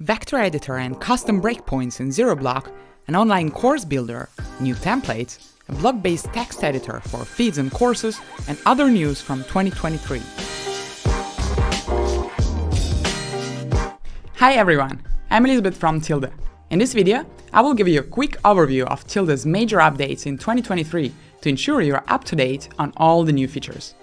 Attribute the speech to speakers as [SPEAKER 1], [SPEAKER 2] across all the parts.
[SPEAKER 1] vector editor and custom breakpoints in ZeroBlock, an online course builder, new templates, a blog-based text editor for feeds and courses, and other news from 2023. Hi everyone, I'm Elizabeth from Tilda. In this video, I will give you a quick overview of Tilda's major updates in 2023 to ensure you're up to date on all the new features.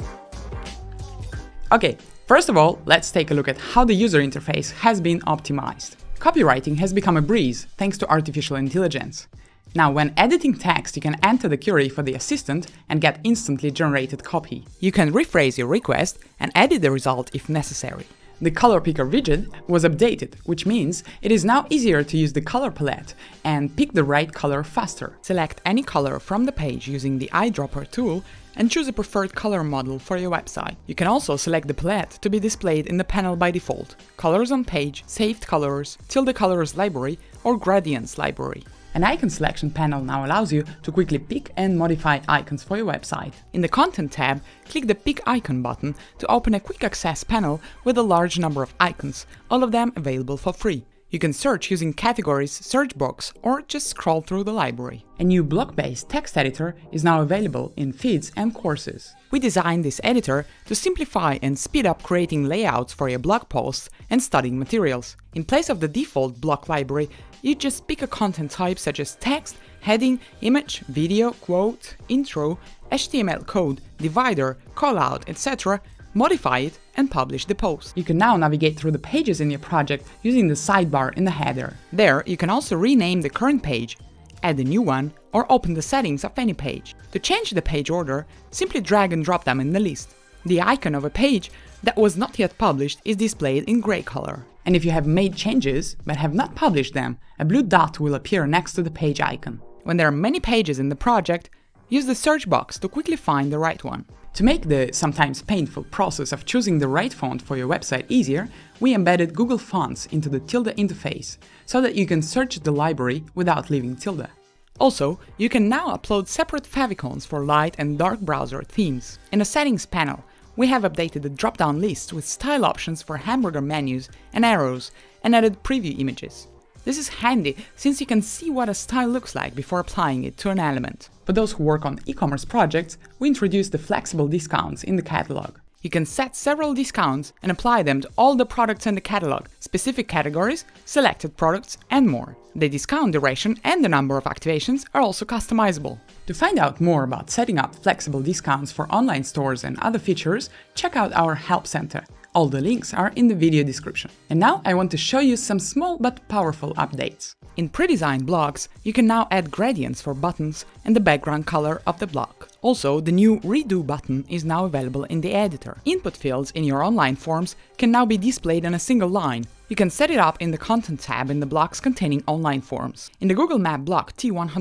[SPEAKER 1] Okay, first of all, let's take a look at how the user interface has been optimized. Copywriting has become a breeze thanks to artificial intelligence. Now, when editing text, you can enter the query for the assistant and get instantly generated copy. You can rephrase your request and edit the result if necessary. The color picker widget was updated, which means it is now easier to use the color palette and pick the right color faster. Select any color from the page using the eyedropper tool and choose a preferred color model for your website. You can also select the palette to be displayed in the panel by default, colors on page, saved colors, Tilda colors library, or gradients library. An icon selection panel now allows you to quickly pick and modify icons for your website. In the Content tab, click the Pick Icon button to open a quick access panel with a large number of icons, all of them available for free. You can search using categories, search box, or just scroll through the library. A new block-based text editor is now available in feeds and courses. We designed this editor to simplify and speed up creating layouts for your blog posts and studying materials. In place of the default block library, you just pick a content type such as text, heading, image, video, quote, intro, HTML code, divider, callout, etc., modify it and publish the post. You can now navigate through the pages in your project using the sidebar in the header. There, you can also rename the current page, add a new one, or open the settings of any page. To change the page order, simply drag and drop them in the list. The icon of a page that was not yet published is displayed in gray color. And if you have made changes but have not published them, a blue dot will appear next to the page icon. When there are many pages in the project, use the search box to quickly find the right one. To make the sometimes painful process of choosing the right font for your website easier, we embedded Google Fonts into the Tilda interface, so that you can search the library without leaving Tilda. Also, you can now upload separate favicons for light and dark browser themes. In the Settings panel, we have updated the drop-down list with style options for hamburger menus and arrows, and added preview images. This is handy since you can see what a style looks like before applying it to an element. For those who work on e-commerce projects, we introduced the flexible discounts in the catalog. You can set several discounts and apply them to all the products in the catalog, specific categories, selected products, and more. The discount duration and the number of activations are also customizable. To find out more about setting up flexible discounts for online stores and other features, check out our Help Center. All the links are in the video description. And now I want to show you some small but powerful updates. In pre-designed blocks, you can now add gradients for buttons and the background color of the block. Also, the new Redo button is now available in the editor. Input fields in your online forms can now be displayed in a single line. You can set it up in the Content tab in the blocks containing online forms. In the Google Map block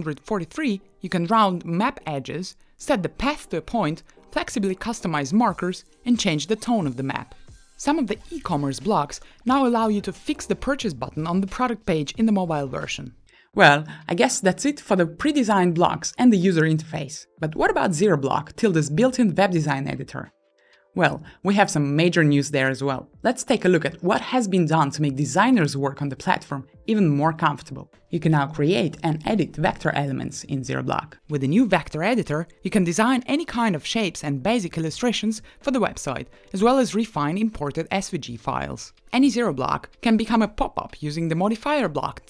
[SPEAKER 1] T143, you can round map edges, set the path to a point, flexibly customize markers, and change the tone of the map. Some of the e-commerce blocks now allow you to fix the purchase button on the product page in the mobile version. Well, I guess that's it for the pre-designed blocks and the user interface. But what about ZeroBlock, Tilda's built-in web design editor? Well, we have some major news there as well. Let's take a look at what has been done to make designers' work on the platform even more comfortable. You can now create and edit vector elements in ZeroBlock. With the new vector editor, you can design any kind of shapes and basic illustrations for the website, as well as refine imported SVG files. Any ZeroBlock can become a pop-up using the modifier block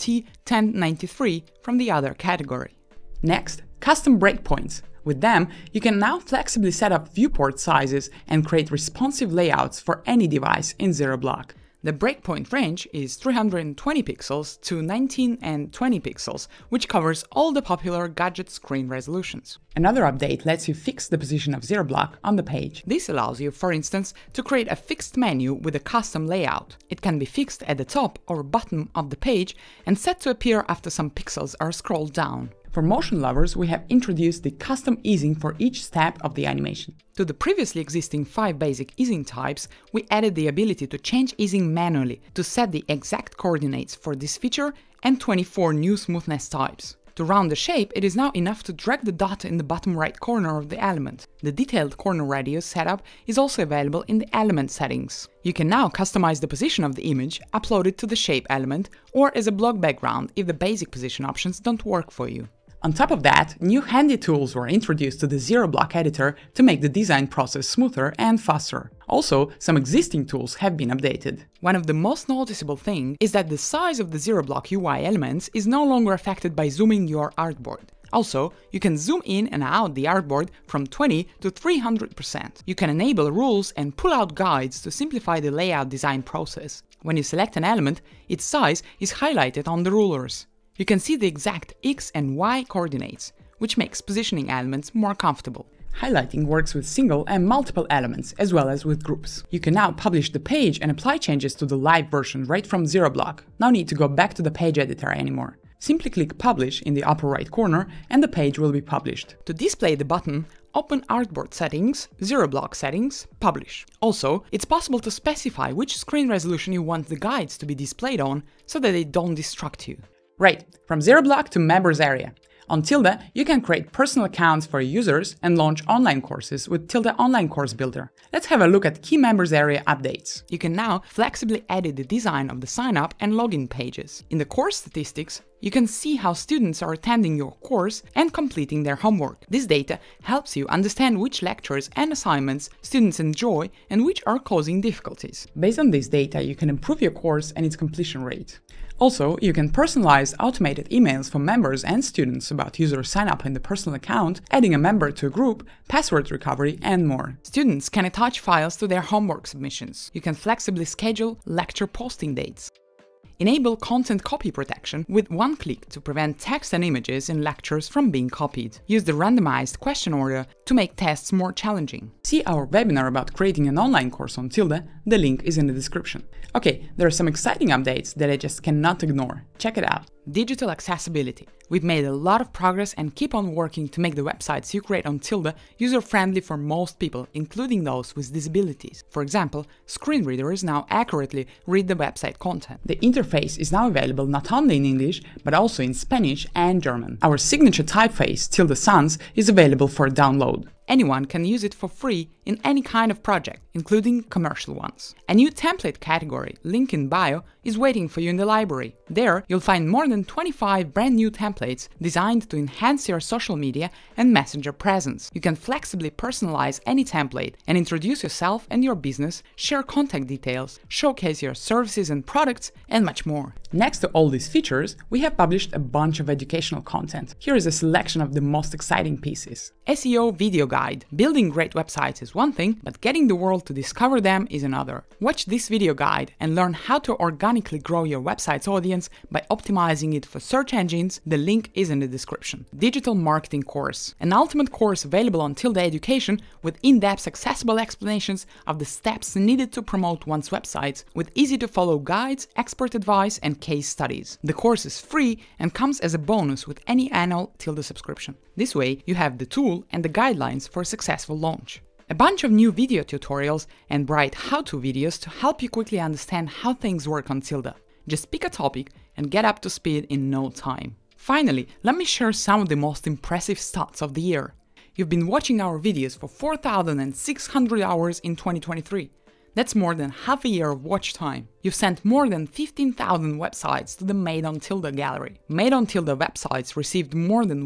[SPEAKER 1] T1093 from the other category. Next, custom breakpoints. With them, you can now flexibly set up viewport sizes and create responsive layouts for any device in ZeroBlock. The breakpoint range is 320 pixels to 19 and 20 pixels, which covers all the popular gadget screen resolutions. Another update lets you fix the position of ZeroBlock on the page. This allows you, for instance, to create a fixed menu with a custom layout. It can be fixed at the top or bottom of the page and set to appear after some pixels are scrolled down. For motion lovers, we have introduced the custom easing for each step of the animation. To the previously existing 5 basic easing types, we added the ability to change easing manually to set the exact coordinates for this feature and 24 new smoothness types. To round the shape, it is now enough to drag the dot in the bottom right corner of the element. The detailed corner radius setup is also available in the element settings. You can now customize the position of the image, upload it to the shape element, or as a block background if the basic position options don't work for you. On top of that, new handy tools were introduced to the Zero Block editor to make the design process smoother and faster. Also, some existing tools have been updated. One of the most noticeable things is that the size of the Zero Block UI elements is no longer affected by zooming your artboard. Also, you can zoom in and out the artboard from 20 to 300%. You can enable rules and pull out guides to simplify the layout design process. When you select an element, its size is highlighted on the rulers. You can see the exact X and Y coordinates, which makes positioning elements more comfortable. Highlighting works with single and multiple elements, as well as with groups. You can now publish the page and apply changes to the live version right from Zero Block. No need to go back to the page editor anymore. Simply click Publish in the upper right corner and the page will be published. To display the button, open Artboard Settings, Zero Block Settings, Publish. Also, it's possible to specify which screen resolution you want the guides to be displayed on so that they don't distract you. Right, from Zero Block to Members area. On Tilda, you can create personal accounts for users and launch online courses with Tilda Online Course Builder. Let's have a look at key Members area updates. You can now flexibly edit the design of the sign-up and login pages. In the course statistics, you can see how students are attending your course and completing their homework. This data helps you understand which lectures and assignments students enjoy and which are causing difficulties. Based on this data, you can improve your course and its completion rate. Also, you can personalize automated emails for members and students about user sign-up in the personal account, adding a member to a group, password recovery, and more. Students can attach files to their homework submissions. You can flexibly schedule lecture posting dates. Enable content copy protection with one click to prevent text and images in lectures from being copied. Use the randomized question order to make tests more challenging. See our webinar about creating an online course on Tilda, the link is in the description. Okay, there are some exciting updates that I just cannot ignore. Check it out. Digital accessibility. We've made a lot of progress and keep on working to make the websites you create on Tilda user-friendly for most people, including those with disabilities. For example, screen readers now accurately read the website content. The interface is now available not only in English, but also in Spanish and German. Our signature typeface, Tilda Sans, is available for download. Anyone can use it for free in any kind of project, including commercial ones. A new template category, link in bio, is waiting for you in the library. There, you'll find more than 25 brand new templates designed to enhance your social media and messenger presence. You can flexibly personalize any template and introduce yourself and your business, share contact details, showcase your services and products, and much more. Next to all these features, we have published a bunch of educational content. Here is a selection of the most exciting pieces. SEO video guide. Building great websites is one thing, but getting the world to discover them is another. Watch this video guide and learn how to organically grow your website's audience by optimizing it for search engines. The link is in the description. Digital marketing course. An ultimate course available on Tilda Education with in-depth accessible explanations of the steps needed to promote one's websites with easy-to-follow guides, expert advice, and case studies. The course is free and comes as a bonus with any annual Tilda subscription. This way, you have the tool and the guidelines for a successful launch. A bunch of new video tutorials and bright how-to videos to help you quickly understand how things work on Tilda. Just pick a topic and get up to speed in no time. Finally, let me share some of the most impressive stats of the year. You've been watching our videos for 4,600 hours in 2023. That's more than half a year of watch time. You've sent more than 15,000 websites to the Made on Tilda gallery. Made on Tilda websites received more than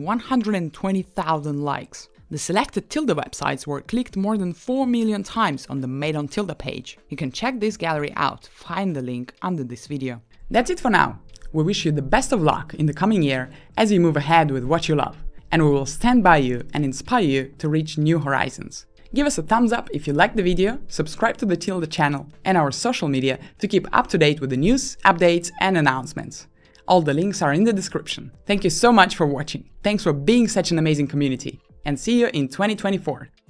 [SPEAKER 1] 120,000 likes. The selected Tilda websites were clicked more than 4 million times on the Made on Tilda page. You can check this gallery out, find the link under this video. That's it for now. We wish you the best of luck in the coming year as you move ahead with what you love. And we will stand by you and inspire you to reach new horizons. Give us a thumbs up if you liked the video, subscribe to the Tilda channel and our social media to keep up to date with the news, updates and announcements. All the links are in the description. Thank you so much for watching. Thanks for being such an amazing community. And see you in 2024.